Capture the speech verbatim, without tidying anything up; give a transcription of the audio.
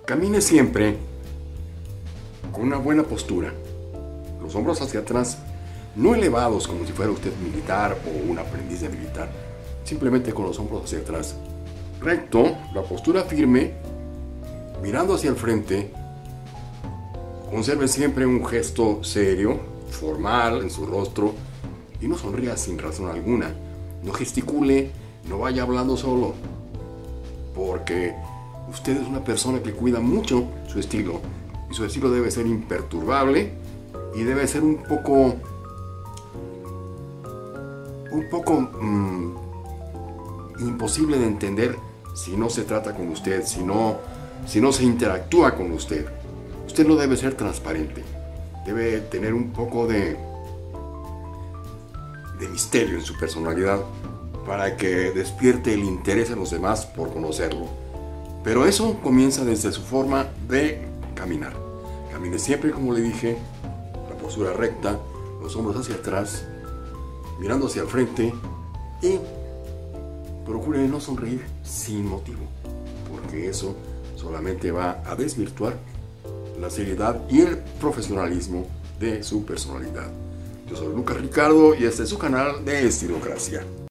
Camine siempre con una buena postura, los hombros hacia atrás, no elevados como si fuera usted militar o un aprendiz de militar, simplemente con los hombros hacia atrás. Recto, la postura firme, mirando hacia el frente. Conserve siempre un gesto serio, formal en su rostro y no sonría sin razón alguna. No gesticule, no vaya hablando solo, porque usted es una persona que cuida mucho su estilo y su estilo debe ser imperturbable y debe ser un poco, un poco mmm, imposible de entender si no se trata con usted, si no, si no se interactúa con usted. Usted no debe ser transparente, debe tener un poco de, de misterio en su personalidad para que despierte el interés en los demás por conocerlo. Pero eso comienza desde su forma de caminar. Camine siempre, como le dije, la postura recta, los hombros hacia atrás, mirando hacia el frente y procure no sonreír sin motivo, porque eso solamente va a desvirtuar la seriedad y el profesionalismo de su personalidad. Yo soy Lucas Ricardo y este es su canal de Estilocracia.